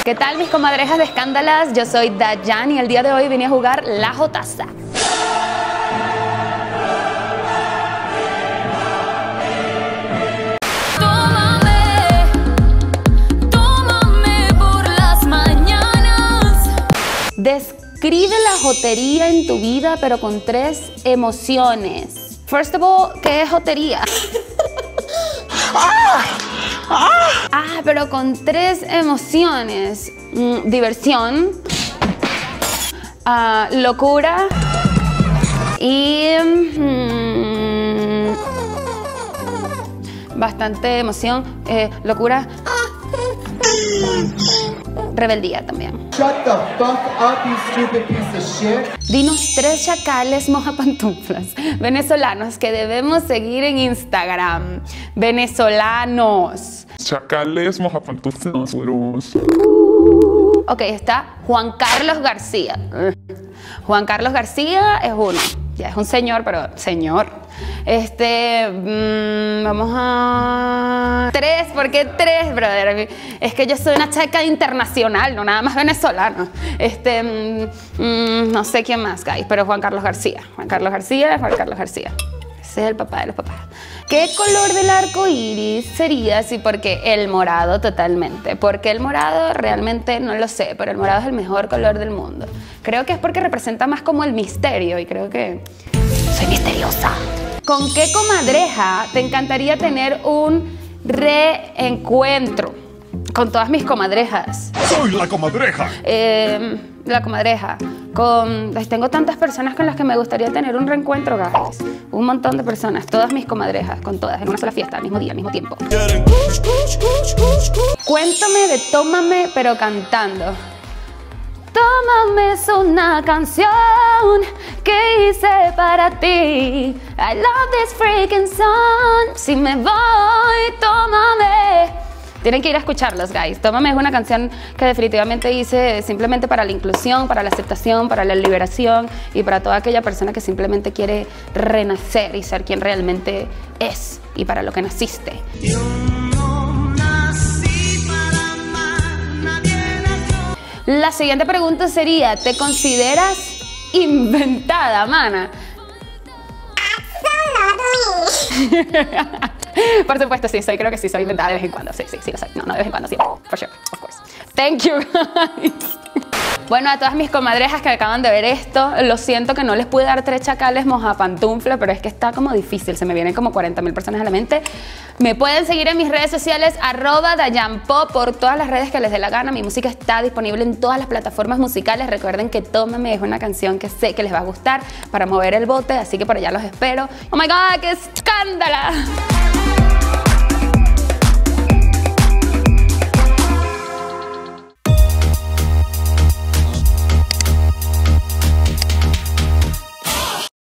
¿Qué tal mis comadrejas de escándalas? Yo soy Dayan y el día de hoy vine a jugar la Jotaza. Describe la jotería en tu vida, pero con 3 emociones. First of all, ¿qué es jotería? Pero con 3 emociones. Diversión, locura y bastante emoción, locura, rebeldía también. Shut the fuck up, you stupid piece of shit. Dinos 3 chacales mojapantuflas venezolanos que debemos seguir en Instagram. Venezolanos. Chacales mojapantuflas, güeros. Ok, está Juan Carlos García. Juan Carlos García es uno. Ya es un señor, pero señor. Vamos a... 3, ¿por qué 3, brother? Es que yo soy una chaca internacional, no nada más venezolana. No sé quién más, guys, pero Juan Carlos García. Juan Carlos García. Ese es el papá de los papás. ¿Qué color del arco iris sería? Sí, porque el morado totalmente. Porque el morado realmente no lo sé, pero el morado es el mejor color del mundo. Creo que es porque representa más como el misterio y creo que soy misteriosa. ¿Con qué comadreja te encantaría tener un reencuentro? Con todas mis comadrejas. ¡Soy la comadreja! La comadreja. Tengo tantas personas con las que me gustaría tener un reencuentro, guys. Un montón de personas, todas mis comadrejas, con todas, en una sola fiesta, al mismo día, al mismo tiempo. Cuéntame de Tómame, pero cantando. Tómame es una canción que hice para ti. I love this freaking song. Si me voy, tómame. Tienen que ir a escucharlos, guys. Tómame es una canción que definitivamente hice simplemente para la inclusión, para la aceptación, para la liberación y para toda aquella persona que simplemente quiere renacer y ser quien realmente es y para lo que naciste. Yo no nací para amar, nadie nació. La siguiente pregunta sería, ¿te consideras inventada, mana? Por supuesto, sí, creo que sí, soy inventada de vez en cuando. Sí, lo soy. No, de vez en cuando, siempre. For sure, of course. Thank you, guys. Bueno, a todas mis comadrejas que acaban de ver esto, lo siento que no les pude dar 3 chacales mojapantufla, pero es que está como difícil, se me vienen como 40.000 personas a la mente. Me pueden seguir en mis redes sociales, @DayanPop, por todas las redes que les dé la gana. Mi música está disponible en todas las plataformas musicales. Recuerden que Tómame es una canción que sé que les va a gustar para mover el bote, así que por allá los espero. ¡Oh my God, qué escándalo!